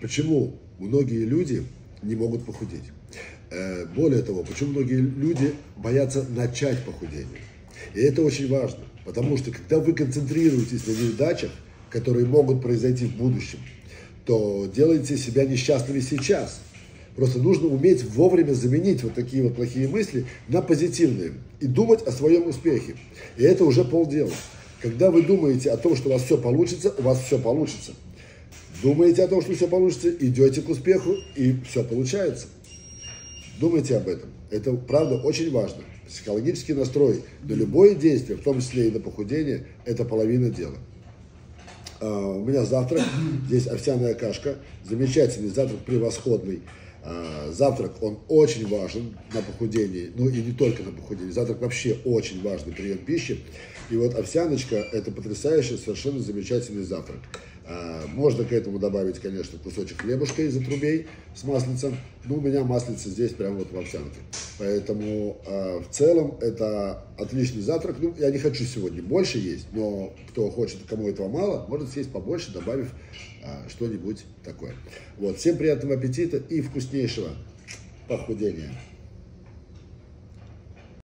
почему многие люди не могут похудеть. Более того, почему многие люди боятся начать похудение. И это очень важно, потому что когда вы концентрируетесь на неудачах, которые могут произойти в будущем, то делаете себя несчастными сейчас. Просто нужно уметь вовремя заменить вот такие вот плохие мысли на позитивные и думать о своем успехе. И это уже полдела. Когда вы думаете о том, что у вас все получится. Думаете о том, что все получится, идете к успеху, и все получается. Думайте об этом. Это, правда, очень важно. Психологический настрой на любое действие, в том числе и на похудение, это половина дела. У меня завтрак, здесь овсяная кашка, замечательный завтрак, превосходный. Завтрак, он очень важен на похудении, ну и не только на похудении. Завтрак вообще очень важный прием пищи. И вот овсяночка – это потрясающий, совершенно замечательный завтрак. Можно к этому добавить, конечно, кусочек хлебушка из отрубей с маслицем. Но у меня маслица здесь прямо вот в овсянке. Поэтому в целом это отличный завтрак. Ну, я не хочу сегодня больше есть, но кто хочет, кому этого мало, может съесть побольше, добавив что-нибудь такое. Вот. Всем приятного аппетита и вкуснейшего похудения.